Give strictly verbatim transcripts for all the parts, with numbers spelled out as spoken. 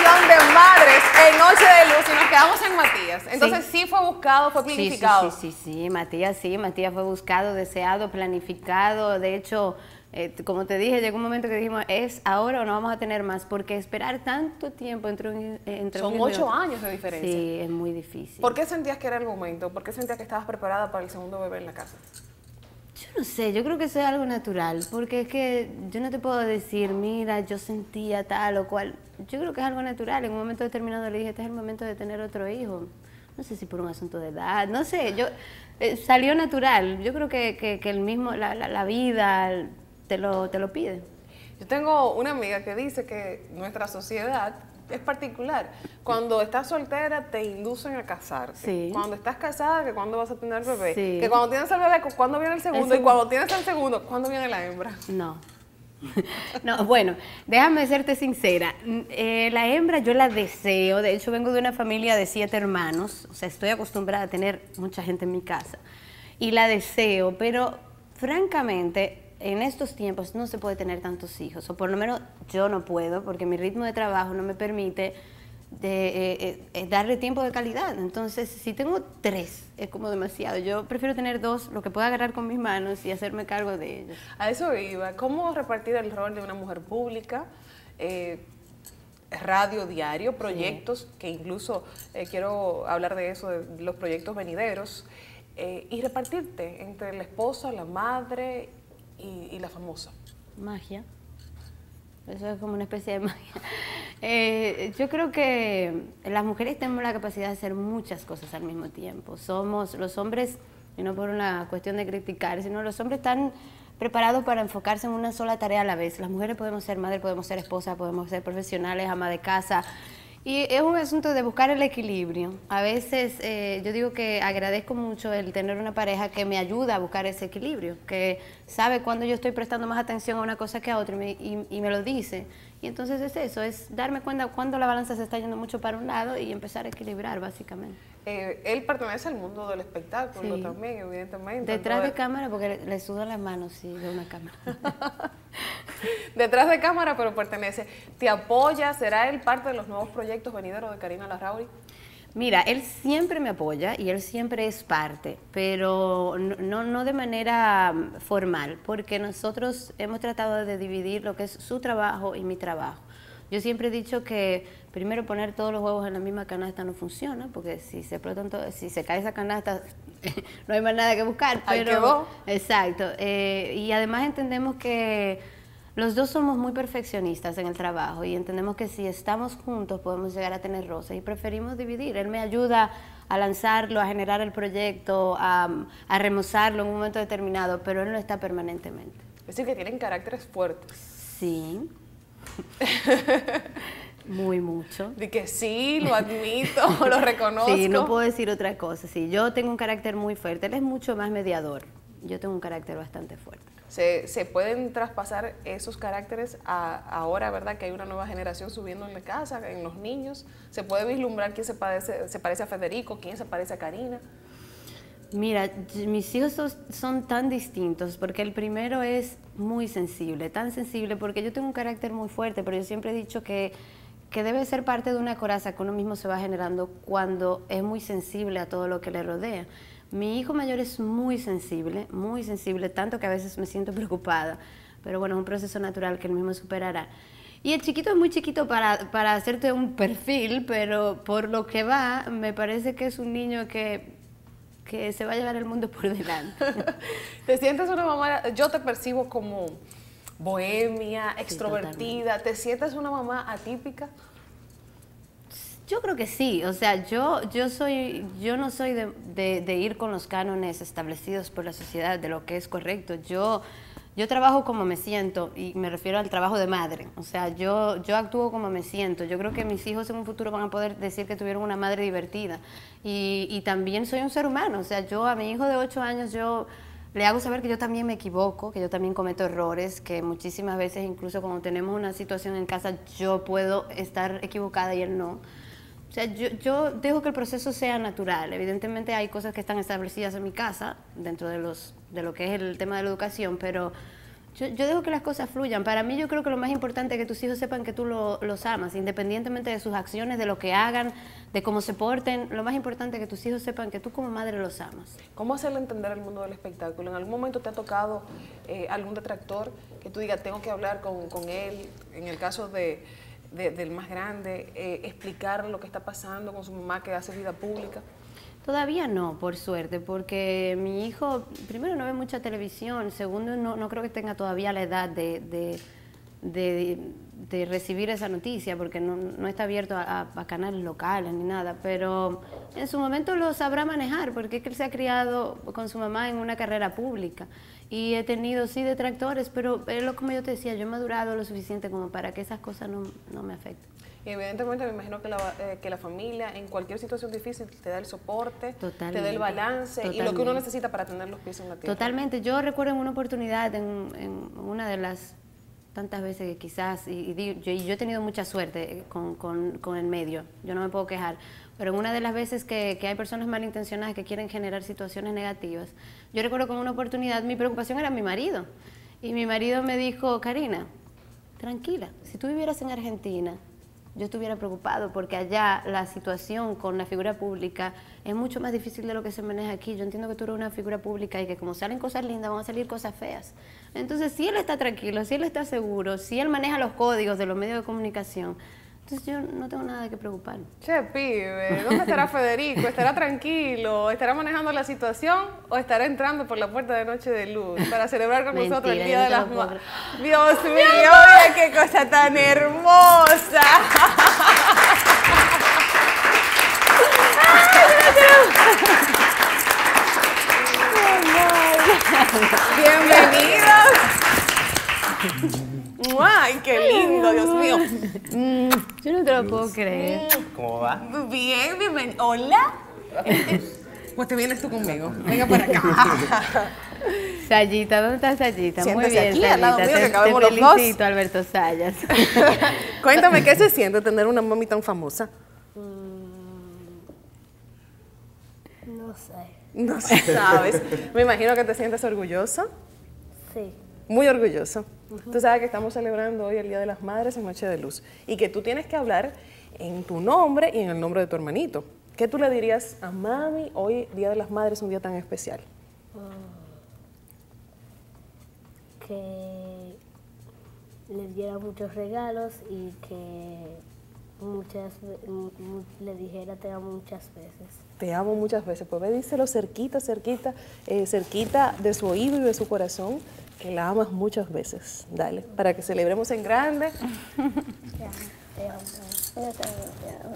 perdón, de madres en Noche de Luz y nos quedamos en Matías. Entonces sí, sí fue buscado, fue planificado. Sí, sí, sí, sí, sí, Matías sí, Matías fue buscado, deseado, planificado. De hecho, eh, como te dije, llegó un momento que dijimos, es ahora o no vamos a tener más, porque esperar tanto tiempo entre un entre Son un ocho años de diferencia. Sí, es muy difícil. ¿Por qué sentías que era el momento? ¿Por qué sentías que estabas preparada para el segundo bebé en la casa? Yo no sé, yo creo que eso es algo natural, porque es que yo no te puedo decir, mira, yo sentía tal o cual. Yo creo que es algo natural. En un momento determinado le dije, este es el momento de tener otro hijo. No sé si por un asunto de edad, no sé, yo eh, salió natural. Yo creo que, que, que el mismo, la, la, la vida te lo, te lo pide. Yo tengo una amiga que dice que nuestra sociedad es particular. Cuando estás soltera te inducen a casarte. Sí. Cuando estás casada, que cuándo vas a tener bebé. Sí. Que cuando tienes el bebé, ¿cuándo viene el segundo? Eso. Y cuando tienes el segundo, ¿cuándo viene la hembra? No. No, bueno, déjame serte sincera. Eh, la hembra yo la deseo. De hecho, vengo de una familia de siete hermanos. O sea, estoy acostumbrada a tener mucha gente en mi casa. Y la deseo, pero francamente, en estos tiempos no se puede tener tantos hijos. O por lo menos yo no puedo, porque mi ritmo de trabajo no me permite de, eh, eh, darle tiempo de calidad. Entonces, si tengo tres, es como demasiado. Yo prefiero tener dos, lo que pueda agarrar con mis manos y hacerme cargo de ellos. A eso iba. ¿Cómo repartir el rol de una mujer pública? Eh, radio, diario, proyectos, sí. Que incluso eh, quiero hablar de eso, de los proyectos venideros, eh, y repartirte entre la esposa, la madre y, y la famosa. Magia. Eso es como una especie de magia. Eh, yo creo que las mujeres tenemos la capacidad de hacer muchas cosas al mismo tiempo. Somos los hombres, y no por una cuestión de criticar, sino los hombres están preparados para enfocarse en una sola tarea a la vez. Las mujeres podemos ser madres, podemos ser esposas, podemos ser profesionales, ama de casa. Y es un asunto de buscar el equilibrio. A veces eh, yo digo que agradezco mucho el tener una pareja que me ayuda a buscar ese equilibrio, que sabe cuando yo estoy prestando más atención a una cosa que a otra y me, y, y me lo dice. Y entonces es eso, es darme cuenta cuando la balanza se está yendo mucho para un lado y empezar a equilibrar, básicamente. Eh, él pertenece al mundo del espectáculo, sí. También, evidentemente. Detrás de cámara, porque le, le sudan las manos, sí, de una cámara. Detrás de cámara, pero pertenece. ¿Te apoya? ¿Será él parte de los nuevos proyectos venideros de Karina Larrauri? Mira, él siempre me apoya y él siempre es parte, pero no, no, no de manera formal, porque nosotros hemos tratado de dividir lo que es su trabajo y mi trabajo. Yo siempre he dicho que primero poner todos los huevos en la misma canasta no funciona, porque si se explotan todo, si se cae esa canasta no hay más nada que buscar. Ahí pero, quedó. Exacto. Eh, y además entendemos que los dos somos muy perfeccionistas en el trabajo y entendemos que si estamos juntos podemos llegar a tener roces y preferimos dividir. Él me ayuda a lanzarlo, a generar el proyecto, a, a remozarlo en un momento determinado, pero él no está permanentemente. Es decir, que tienen caracteres fuertes. Sí. Muy mucho. De que sí, lo admito, lo reconozco. Sí, no puedo decir otra cosa. Sí, yo tengo un carácter muy fuerte. Él es mucho más mediador. Yo tengo un carácter bastante fuerte. Se, se pueden traspasar esos caracteres a, ahora, ¿verdad? Que hay una nueva generación subiendo en la casa, en los niños. Se puede vislumbrar quién se parece, se parece a Federico, quién se parece a Karina. Mira, mis hijos son, son tan distintos porque el primero es muy sensible, tan sensible porque yo tengo un carácter muy fuerte, pero yo siempre he dicho que, que debe ser parte de una coraza que uno mismo se va generando cuando es muy sensible a todo lo que le rodea. Mi hijo mayor es muy sensible, muy sensible, tanto que a veces me siento preocupada, pero bueno, es un proceso natural que él mismo superará. Y el chiquito es muy chiquito para, para hacerte un perfil, pero por lo que va, me parece que es un niño que... que se va a llevar el mundo por delante. ¿Te sientes una mamá? Yo te percibo como bohemia, sí, extrovertida. ¿Te sientes una mamá atípica? Yo creo que sí. O sea, yo, yo, soy, yo no soy de, de, de ir con los cánones establecidos por la sociedad de lo que es correcto. Yo... Yo trabajo como me siento y me refiero al trabajo de madre. O sea, yo, yo actúo como me siento. Yo creo que mis hijos en un futuro van a poder decir que tuvieron una madre divertida. Y, y también soy un ser humano. O sea, yo a mi hijo de ocho años yo le hago saber que yo también me equivoco, que yo también cometo errores, que muchísimas veces incluso cuando tenemos una situación en casa yo puedo estar equivocada y él no. O sea, yo, yo dejo que el proceso sea natural. Evidentemente hay cosas que están establecidas en mi casa, dentro de, los, de lo que es el tema de la educación, pero Yo, yo dejo que las cosas fluyan. Para mí yo creo que lo más importante es que tus hijos sepan que tú lo, los amas, independientemente de sus acciones, de lo que hagan, de cómo se porten. Lo más importante es que tus hijos sepan que tú como madre los amas. ¿Cómo hacerle entender al mundo del espectáculo? ¿En algún momento te ha tocado eh, algún detractor que tú digas, tengo que hablar con, con él, en el caso de, de, del más grande, eh, explicar lo que está pasando con su mamá que hace vida pública? Todavía no, por suerte, porque mi hijo, primero, no ve mucha televisión, segundo, no, no creo que tenga todavía la edad de, de, de, de recibir esa noticia, porque no, no está abierto a, a canales locales ni nada, pero en su momento lo sabrá manejar, porque es que él se ha criado con su mamá en una carrera pública, y he tenido, sí, detractores, pero es lo como yo te decía, yo he madurado lo suficiente como para que esas cosas no, no me afecten. Y evidentemente me imagino que la, eh, que la familia en cualquier situación difícil te da el soporte, Totalmente. te da el balance Totalmente. y lo que uno necesita para tener los pies en la tierra. Totalmente. Yo recuerdo en una oportunidad, en, en una de las tantas veces que quizás, y, y yo, yo he tenido mucha suerte con, con, con el medio, yo no me puedo quejar, pero en una de las veces que, que hay personas malintencionadas que quieren generar situaciones negativas, yo recuerdo con una oportunidad, mi preocupación era mi marido, y mi marido me dijo, Karina, tranquila, si tú vivieras en Argentina, yo estuviera preocupado porque allá la situación con la figura pública es mucho más difícil de lo que se maneja aquí. Yo entiendo que tú eres una figura pública y que como salen cosas lindas van a salir cosas feas. Entonces, si él está tranquilo, si él está seguro, si él maneja los códigos de los medios de comunicación, entonces yo no tengo nada de qué preocuparme. Che, pibe, ¿dónde estará Federico? ¿Estará tranquilo? ¿Estará manejando la situación o estará entrando por la puerta de Noche de Luz para celebrar con Mentira, nosotros el Día de las Madres? Dios mío, mira qué cosa tan hermosa. Bienvenidos. ¡Ay, qué lindo, Dios mío! Yo no te lo puedo creer. ¿Cómo va? Bien, bienvenido. ¿Hola? Pues te vienes tú conmigo. Venga para acá. Sayita, ¿dónde está Sayita? Muy Siéntese bien, aquí, Sayita. al lado mío, te, que te cabemos los dos. felicito, Alberto Sayas. Cuéntame, ¿qué se siente tener una mami tan famosa? No sé. No sabes. Me imagino que te sientes orgulloso. Sí. Muy orgulloso. Uh-huh. Tú sabes que estamos celebrando hoy el Día de las Madres en Noche de Luz y que tú tienes que hablar en tu nombre y en el nombre de tu hermanito. ¿Qué tú le dirías a mami hoy, Día de las Madres, un día tan especial? Uh, que le diera muchos regalos y que muchas le dijera te amo muchas veces. Te amo muchas veces. Pues ve, díselo cerquita, cerquita, eh, cerquita de su oído y de su corazón, que la amas muchas veces. Dale, para que celebremos en grande. Te amo, te amo. Yo también te amo.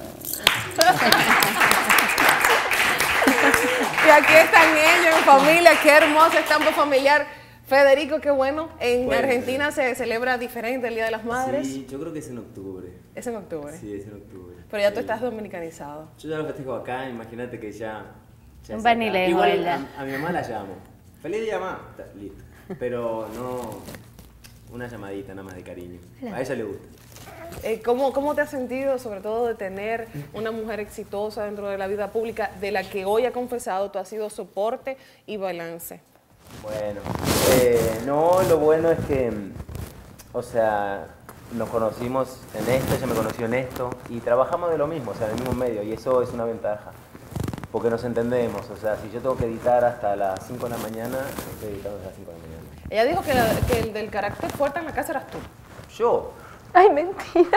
Y aquí están ellos en familia, qué hermoso estampa familiar. Federico, qué bueno. En Bueno, Argentina se celebra diferente el Día de las Madres. Sí, yo creo que es en octubre. Es en octubre. Sí, es en octubre. Pero ya tú Sí. estás dominicanizado. Yo ya lo festejo acá, imagínate que ya... ya Un es acá. vanilejo, Igual ¿verdad? a, a mi mamá la llamo. Feliz día, mamá. Está, listo. Pero no... Una llamadita nada más de cariño. A ella le gusta. Eh, ¿cómo, ¿Cómo te has sentido, sobre todo, de tener una mujer exitosa dentro de la vida pública, de la que hoy ha confesado tú has sido soporte y balance? Bueno, eh, no, lo bueno es que, o sea, nos conocimos en esto, ella me conoció en esto, y trabajamos de lo mismo, o sea, en el mismo medio, y eso es una ventaja, porque nos entendemos, o sea, si yo tengo que editar hasta las cinco de la mañana, estoy editando hasta las cinco de la mañana. Ella dijo que, la- que el del carácter fuerte en la casa eras tú. ¿Yo? Ay, mentira.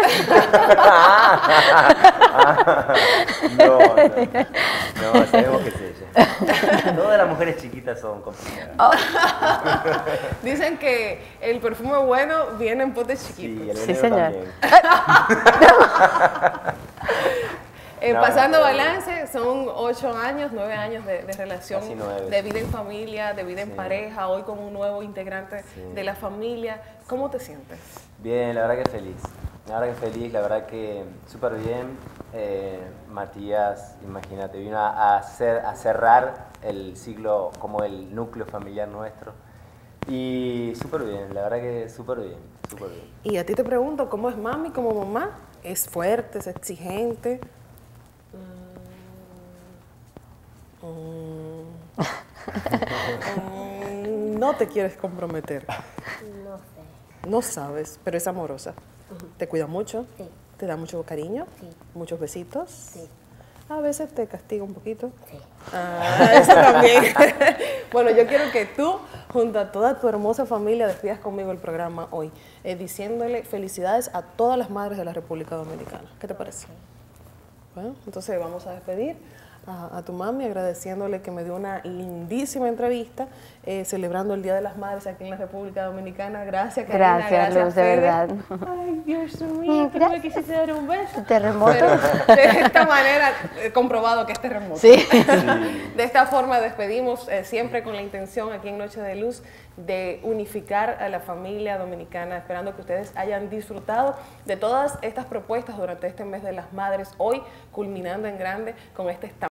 No, no, no, sabemos que es ella. Todas las mujeres chiquitas son complicadas. Dicen que el perfume bueno viene en potes chiquitos. Sí, el Sí, veneno señor. también. Eh, No, pasando no, no. balance, son ocho años, nueve años de, de relación, Casi nueve. de vida en familia, de vida en Sí. pareja, hoy con un nuevo integrante Sí. de la familia. ¿Cómo te sientes? Bien, la verdad que feliz. La verdad que feliz, la verdad que súper bien. Eh, Matías, imagínate, vino a, hacer, a cerrar el siglo como el núcleo familiar nuestro. Y súper bien, la verdad que súper bien, súper bien. Y a ti te pregunto, ¿cómo es mami como mamá? ¿Es fuerte, es exigente? Mm. Mm, no te quieres comprometer? No sé. No sabes, pero es amorosa. ¿Te cuida mucho? Sí. ¿Te da mucho cariño? Sí. ¿Muchos besitos? Sí. A veces te castiga un poquito. Sí. Ah, eso también. Bueno, yo quiero que tú, junto a toda tu hermosa familia, despidas conmigo el programa hoy, eh, diciéndole felicidades a todas las madres de la República Dominicana. ¿Qué te parece? Bueno, entonces vamos a despedir a, a tu mami, agradeciéndole que me dio una lindísima entrevista, eh, celebrando el Día de las Madres aquí en la República Dominicana. Gracias, Karina. Gracias, Luz, de Fede. verdad. Ay, Dios mío, Gracias. me quisiste dar un beso. Terremoto. Pero de esta manera he comprobado que es terremoto. Sí. De esta forma despedimos eh, siempre con la intención aquí en Noche de Luz de unificar a la familia dominicana, esperando que ustedes hayan disfrutado de todas estas propuestas durante este mes de las madres, hoy culminando en grande con este estampado